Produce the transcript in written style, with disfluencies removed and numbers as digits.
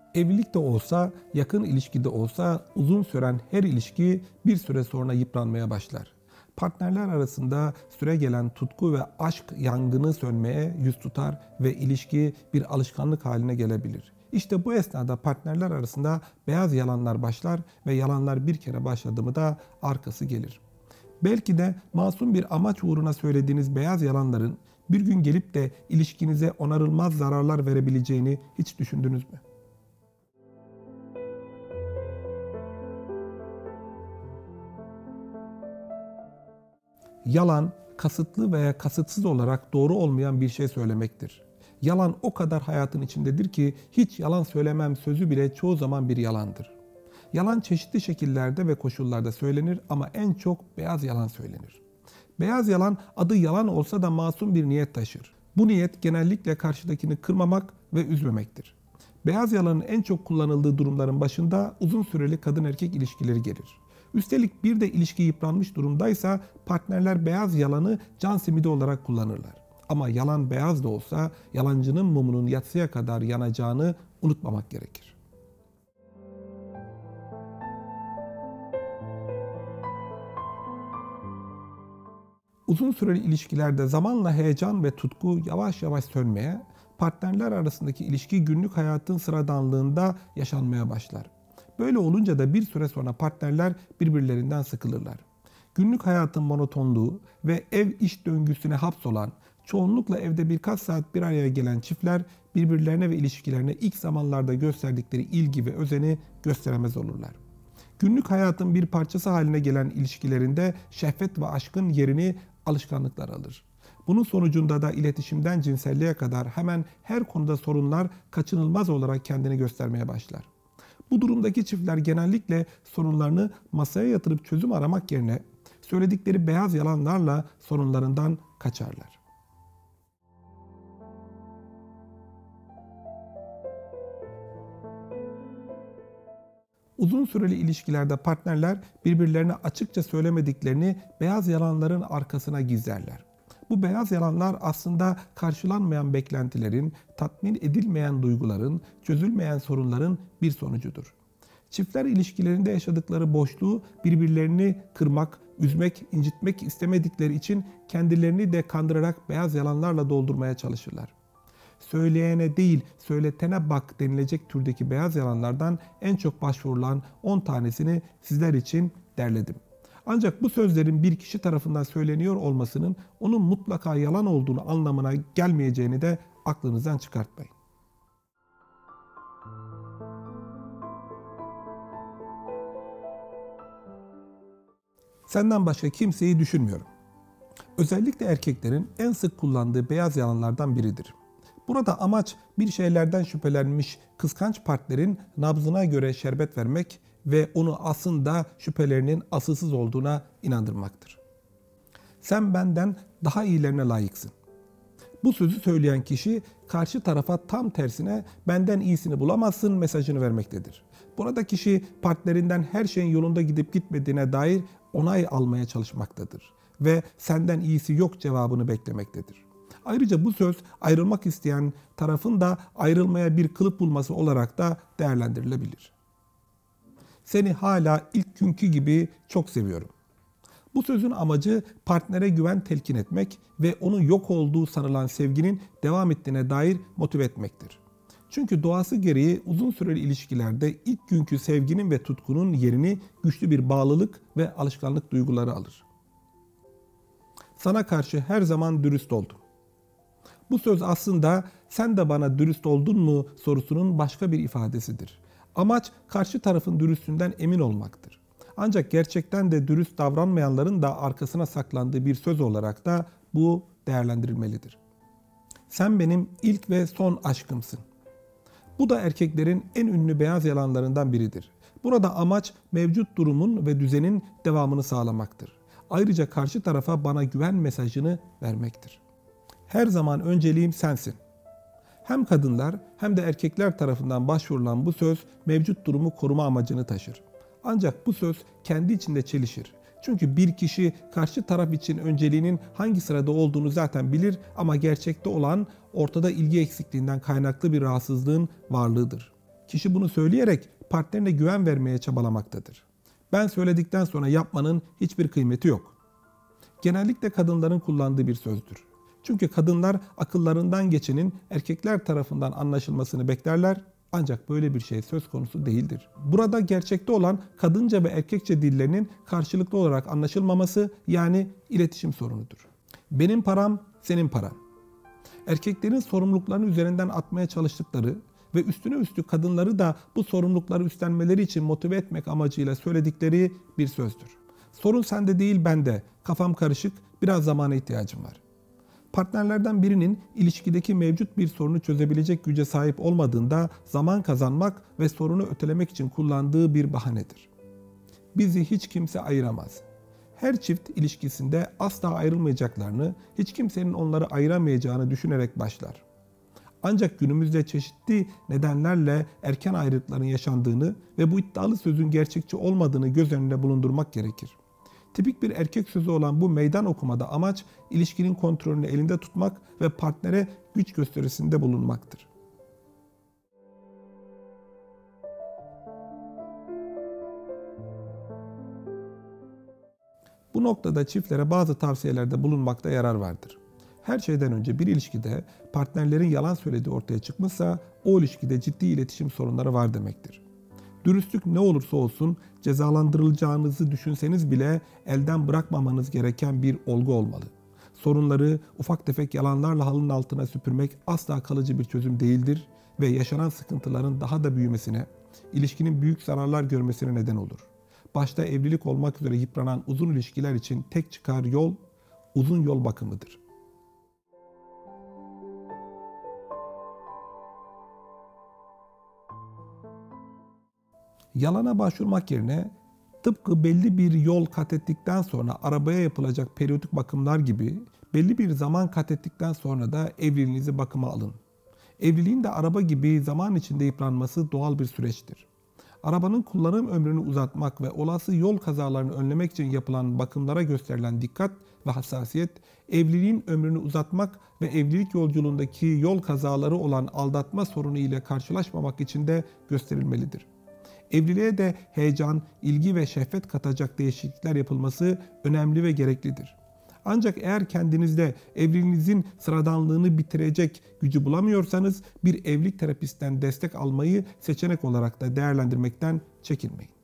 Evlilik de olsa, yakın ilişkide olsa uzun süren her ilişki bir süre sonra yıpranmaya başlar. Partnerler arasında süregelen tutku ve aşk yangını sönmeye yüz tutar ve ilişki bir alışkanlık haline gelebilir. İşte bu esnada partnerler arasında beyaz yalanlar başlar ve yalanlar bir kere başladı mı da arkası gelir. Belki de masum bir amaç uğruna söylediğiniz beyaz yalanların bir gün gelip de ilişkinize onarılmaz zararlar verebileceğini hiç düşündünüz mü? Yalan, kasıtlı veya kasıtsız olarak doğru olmayan bir şey söylemektir. Yalan o kadar hayatın içindedir ki hiç yalan söylemem sözü bile çoğu zaman bir yalandır. Yalan çeşitli şekillerde ve koşullarda söylenir ama en çok beyaz yalan söylenir. Beyaz yalan adı yalan olsa da masum bir niyet taşır. Bu niyet genellikle karşıdakini kırmamak ve üzmemektir. Beyaz yalanın en çok kullanıldığı durumların başında uzun süreli kadın erkek ilişkileri gelir. Üstelik bir de ilişki yıpranmış durumdaysa partnerler beyaz yalanı can simidi olarak kullanırlar. Ama yalan beyaz da olsa yalancının mumunun yatsıya kadar yanacağını unutmamak gerekir. Uzun süreli ilişkilerde zamanla heyecan ve tutku yavaş yavaş sönmeye, partnerler arasındaki ilişki günlük hayatın sıradanlığında yaşanmaya başlar. Böyle olunca da bir süre sonra partnerler birbirlerinden sıkılırlar. Günlük hayatın monotonluğu ve ev iş döngüsüne hapsolan, çoğunlukla evde birkaç saat bir araya gelen çiftler birbirlerine ve ilişkilerine ilk zamanlarda gösterdikleri ilgi ve özeni gösteremez olurlar. Günlük hayatın bir parçası haline gelen ilişkilerinde şehvet ve aşkın yerini alışkanlıklar alır. Bunun sonucunda da iletişimden cinselliğe kadar hemen her konuda sorunlar kaçınılmaz olarak kendini göstermeye başlar. Bu durumdaki çiftler genellikle sorunlarını masaya yatırıp çözüm aramak yerine söyledikleri beyaz yalanlarla sorunlarından kaçarlar. Uzun süreli ilişkilerde partnerler birbirlerine açıkça söylemediklerini beyaz yalanların arkasına gizlerler. Bu beyaz yalanlar aslında karşılanmayan beklentilerin, tatmin edilmeyen duyguların, çözülmeyen sorunların bir sonucudur. Çiftler ilişkilerinde yaşadıkları boşluğu birbirlerini kırmak, üzmek, incitmek istemedikleri için kendilerini de kandırarak beyaz yalanlarla doldurmaya çalışırlar. Söyleyene değil, söyletene bak denilecek türdeki beyaz yalanlardan en çok başvurulan 10 tanesini sizler için derledim. Ancak bu sözlerin bir kişi tarafından söyleniyor olmasının onun mutlaka yalan olduğunu anlamına gelmeyeceğini de aklınızdan çıkartmayın. Senden başka kimseyi düşünmüyorum. Özellikle erkeklerin en sık kullandığı beyaz yalanlardan biridir. Burada amaç bir şeylerden şüphelenmiş kıskanç partnerin nabzına göre şerbet vermek ve onu aslında şüphelerinin asılsız olduğuna inandırmaktır. Sen benden daha iyilerine layıksın. Bu sözü söyleyen kişi karşı tarafa tam tersine benden iyisini bulamazsın mesajını vermektedir. Burada kişi partnerinden her şeyin yolunda gidip gitmediğine dair onay almaya çalışmaktadır ve senden iyisi yok cevabını beklemektedir. Ayrıca bu söz ayrılmak isteyen tarafın da ayrılmaya bir kılıf bulması olarak da değerlendirilebilir. Seni hala ilk günkü gibi çok seviyorum. Bu sözün amacı partnere güven telkin etmek ve onun yok olduğu sanılan sevginin devam ettiğine dair motive etmektir. Çünkü doğası gereği uzun süreli ilişkilerde ilk günkü sevginin ve tutkunun yerini güçlü bir bağlılık ve alışkanlık duyguları alır. Sana karşı her zaman dürüst oldum. Bu söz aslında sen de bana dürüst oldun mu sorusunun başka bir ifadesidir. Amaç karşı tarafın dürüstlüğünden emin olmaktır. Ancak gerçekten de dürüst davranmayanların da arkasına saklandığı bir söz olarak da bu değerlendirilmelidir. Sen benim ilk ve son aşkımsın. Bu da erkeklerin en ünlü beyaz yalanlarından biridir. Burada amaç mevcut durumun ve düzenin devamını sağlamaktır. Ayrıca karşı tarafa bana güven mesajını vermektir. Her zaman önceliğim sensin. Hem kadınlar hem de erkekler tarafından başvurulan bu söz mevcut durumu koruma amacını taşır. Ancak bu söz kendi içinde çelişir. Çünkü bir kişi karşı taraf için önceliğinin hangi sırada olduğunu zaten bilir ama gerçekte olan ortada ilgi eksikliğinden kaynaklı bir rahatsızlığın varlığıdır. Kişi bunu söyleyerek partnerine güven vermeye çabalamaktadır. Ben söyledikten sonra yapmanın hiçbir kıymeti yok. Genellikle kadınların kullandığı bir sözdür. Çünkü kadınlar akıllarından geçenin erkekler tarafından anlaşılmasını beklerler, ancak böyle bir şey söz konusu değildir. Burada gerçekte olan kadınca ve erkekçe dillerinin karşılıklı olarak anlaşılmaması, yani iletişim sorunudur. Benim param, senin paran. Erkeklerin sorumluluklarını üzerinden atmaya çalıştıkları ve üstüne üstlük kadınları da bu sorumlulukları üstlenmeleri için motive etmek amacıyla söyledikleri bir sözdür. Sorun sende değil bende, kafam karışık, biraz zamana ihtiyacım var. Partnerlerden birinin ilişkideki mevcut bir sorunu çözebilecek güce sahip olmadığında zaman kazanmak ve sorunu ötelemek için kullandığı bir bahanedir. Bizi hiç kimse ayıramaz. Her çift ilişkisinde asla ayrılmayacaklarını, hiç kimsenin onları ayıramayacağını düşünerek başlar. Ancak günümüzde çeşitli nedenlerle erken ayrılıkların yaşandığını ve bu iddialı sözün gerçekçi olmadığını göz önünde bulundurmak gerekir. Tipik bir erkek sözü olan bu meydan okumada amaç ilişkinin kontrolünü elinde tutmak ve partnere güç gösterisinde bulunmaktır. Bu noktada çiftlere bazı tavsiyelerde bulunmakta yarar vardır. Her şeyden önce bir ilişkide partnerlerin yalan söylediği ortaya çıkmışsa o ilişkide ciddi iletişim sorunları var demektir. Dürüstlük ne olursa olsun cezalandırılacağınızı düşünseniz bile elden bırakmamanız gereken bir olgu olmalı. Sorunları ufak tefek yalanlarla halının altına süpürmek asla kalıcı bir çözüm değildir ve yaşanan sıkıntıların daha da büyümesine, ilişkinin büyük zararlar görmesine neden olur. Başta evlilik olmak üzere yıpranan uzun ilişkiler için tek çıkar yol, uzun yol bakımıdır. Yalana başvurmak yerine tıpkı belli bir yol kat ettikten sonra arabaya yapılacak periyodik bakımlar gibi belli bir zaman kat ettikten sonra da evliliğinizi bakıma alın. Evliliğin de araba gibi zaman içinde yıpranması doğal bir süreçtir. Arabanın kullanım ömrünü uzatmak ve olası yol kazalarını önlemek için yapılan bakımlara gösterilen dikkat ve hassasiyet, evliliğin ömrünü uzatmak ve evlilik yolculuğundaki yol kazaları olan aldatma sorunu ile karşılaşmamak için de gösterilmelidir. Evliliğe de heyecan, ilgi ve şehvet katacak değişiklikler yapılması önemli ve gereklidir. Ancak eğer kendinizde evliliğinizin sıradanlığını bitirecek gücü bulamıyorsanız bir evlilik terapistten destek almayı seçenek olarak da değerlendirmekten çekinmeyin.